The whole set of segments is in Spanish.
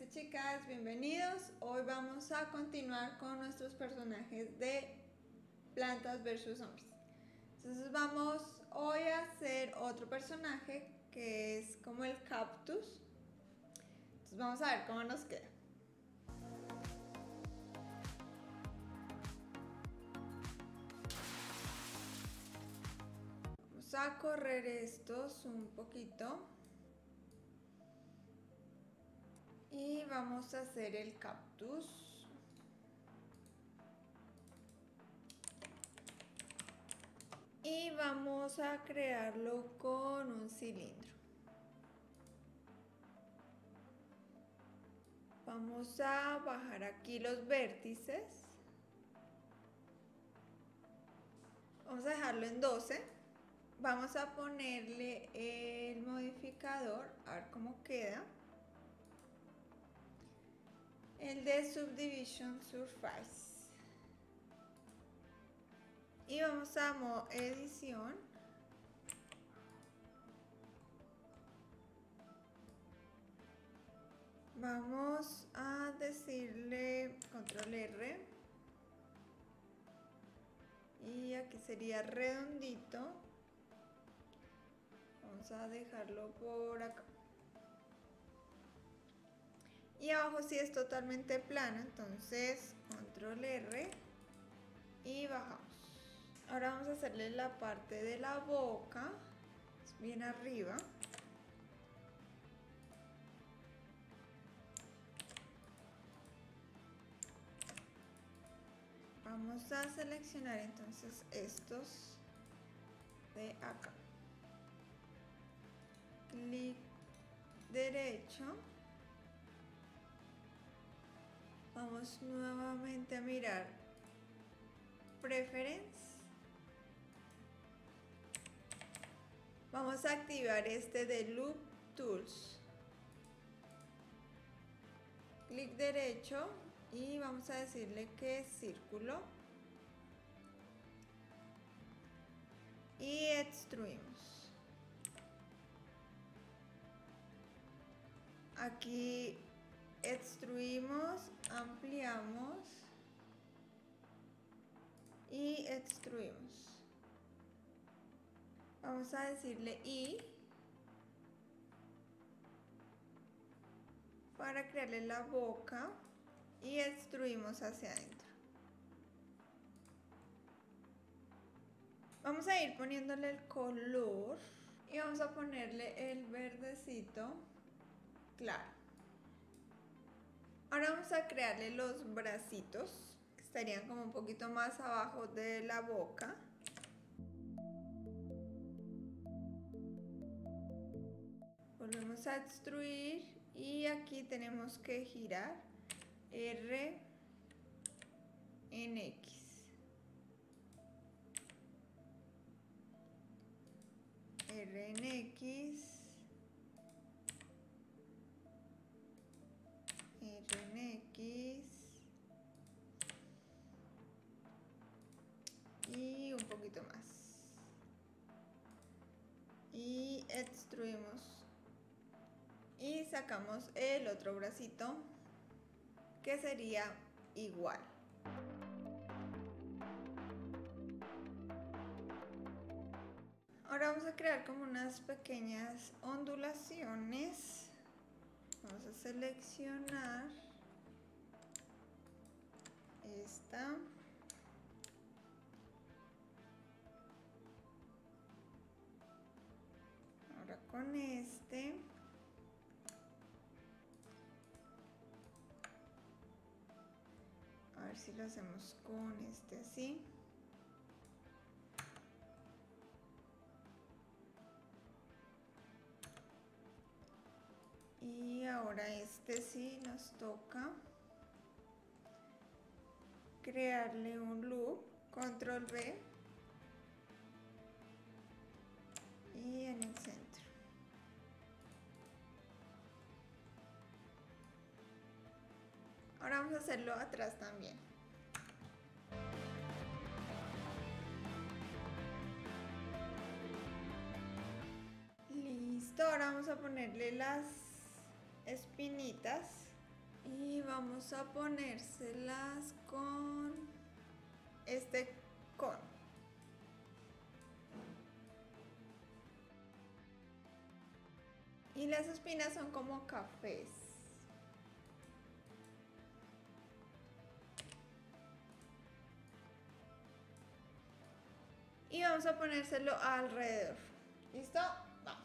y chicas, bienvenidos. Hoy vamos a continuar con nuestros personajes de Plantas vs Zombies. Entonces vamos hoy a hacer otro personaje que es como el cactus. Entonces vamos a ver cómo nos queda. Vamos a correr estos un poquito. Y vamos a hacer el cactus. Y vamos a crearlo con un cilindro. Vamos a bajar aquí los vértices. Vamos a dejarlo en 12. Vamos a ponerle el modificador, a ver cómo queda. El de Subdivision Surface. Y vamos a modo edición. Vamos a decirle control R. Y aquí sería redondito. Vamos a dejarlo por acá. Y abajo sí es totalmente plano, entonces control R y bajamos. Ahora vamos a hacerle la parte de la boca, bien arriba. Vamos a seleccionar entonces estos de acá. Clic derecho. Vamos nuevamente a mirar Preference. Vamos a activar este de Loop Tools. Clic derecho y vamos a decirle que es círculo. Y extruimos. Aquí extruimos, ampliamos y extruimos. Vamos a decirle I para crearle la boca y extruimos hacia adentro. Vamos a ir poniéndole el color y vamos a ponerle el verdecito claro. Ahora vamos a crearle los bracitos que estarían como un poquito más abajo de la boca. Volvemos a extruir y aquí tenemos que girar R en X. R en X. R en X. Y un poquito más. Y extruimos. Y sacamos el otro bracito que sería igual. Ahora vamos a crear como unas pequeñas ondulaciones. Vamos a seleccionar esta. Ahora con este. A ver si lo hacemos con este así. Y ahora este sí nos toca crearle un loop, control V y en el centro. Ahora vamos a hacerlo atrás también. Listo, ahora vamos a ponerle las espinitas Y vamos a ponérselas con este cono. Y las espinas son como cafés. Y vamos a ponérselo alrededor. ¿Listo? Vamos.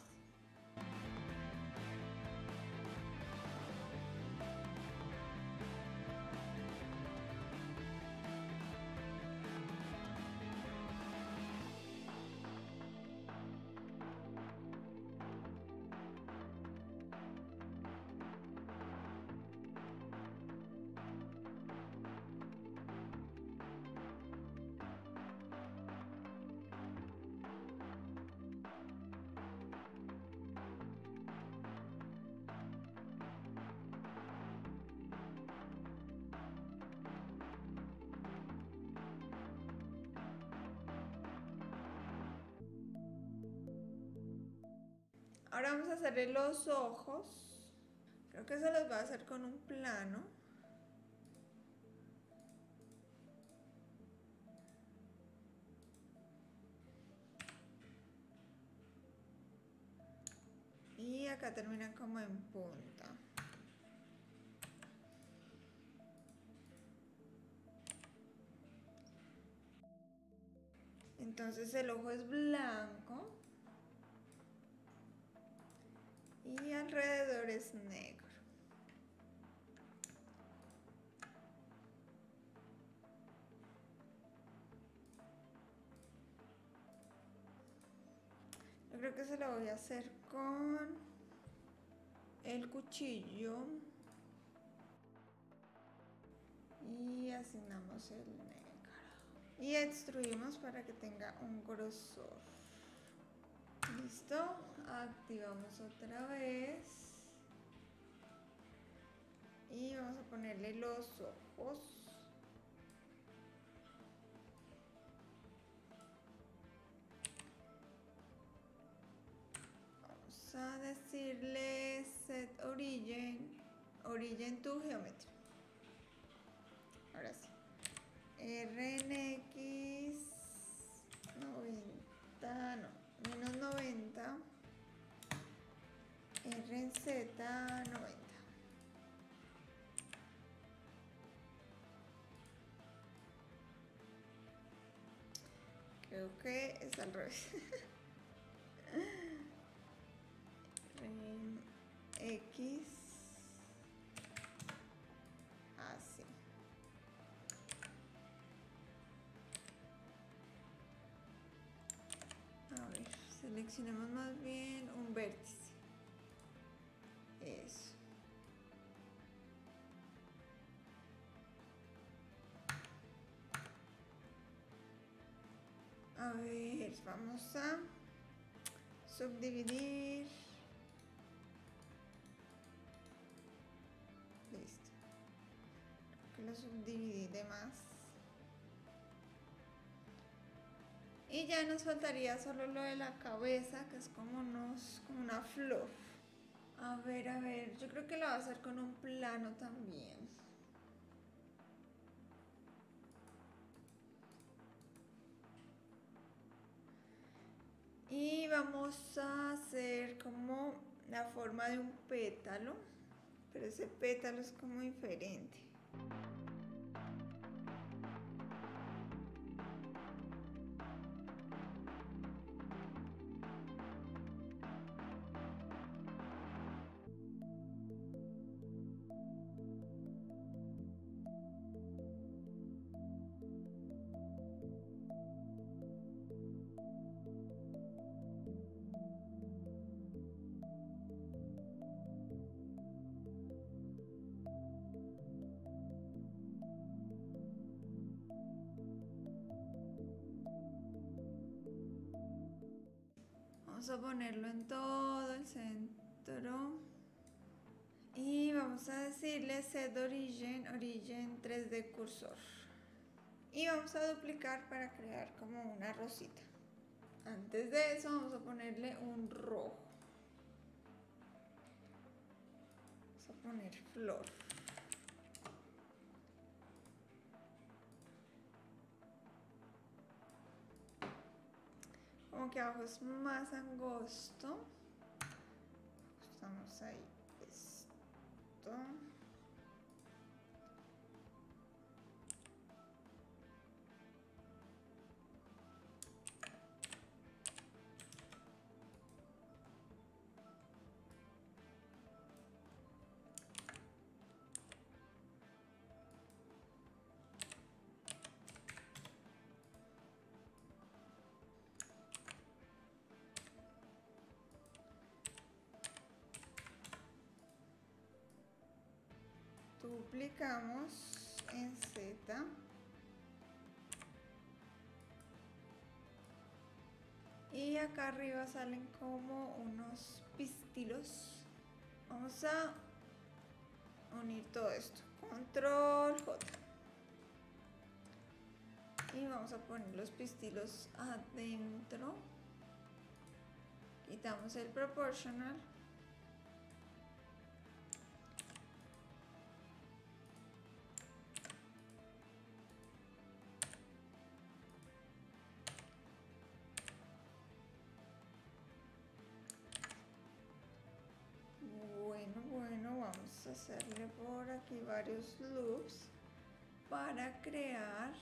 Ahora vamos a hacerle los ojos. Creo que se los va a hacer con un plano. Y acá terminan como en punta. Entonces el ojo es blanco. Y alrededor es negro. Yo creo que se lo voy a hacer con el cuchillo. Y asignamos el negro. Y extruimos para que tenga un grosor. Listo. Activamos otra vez. Y vamos a ponerle los ojos. Vamos a decirle set origin to geometry. Ahora sí. RNX 90, no, menos 90. RZ 90. Creo que es al revés. X. Así. A ver, seleccionemos más bien un vértice. Eso. A ver, vamos a subdividir. Listo. Creo que lo subdividí de más. Y ya nos faltaría solo lo de la cabeza, que es como una flor. A ver, yo creo que lo voy a hacer con un plano también. Y vamos a hacer como la forma de un pétalo, pero ese pétalo es como diferente. Vamos a ponerlo en todo el centro. Y vamos a decirle set origin 3D cursor. Y vamos a duplicar para crear como una rosita. Antes de eso vamos a ponerle un rojo. Vamos a poner flor. que abajo es más angosto. Estamos ahí. Esto. Duplicamos en Z. Y acá arriba salen como unos pistilos. Vamos a unir todo esto. Control J. Y vamos a poner los pistilos adentro. Quitamos el proportional. Bueno, vamos a hacerle por aquí varios loops para crear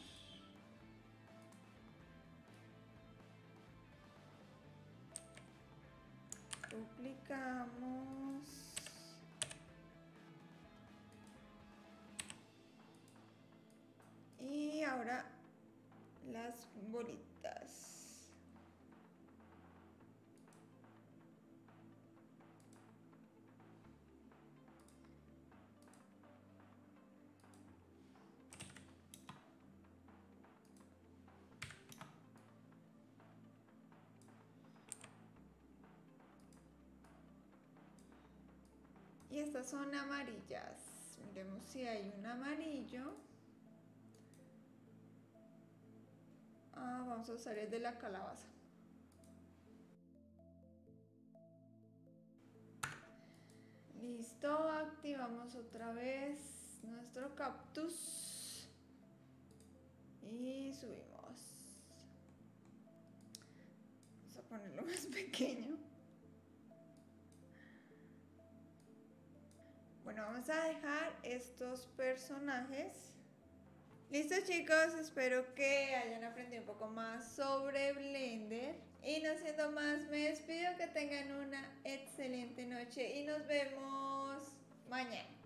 duplicamos y ahora las bolitas. Y estas son amarillas. Miremos si hay un amarillo. Vamos a usar el de la calabaza. Listo, activamos otra vez nuestro cactus y subimos. Vamos a ponerlo más pequeño. Bueno, vamos a dejar estos personajes. Listo, chicos, espero que hayan aprendido un poco más sobre Blender. Y no siendo más, me despido, que tengan una excelente noche y nos vemos mañana.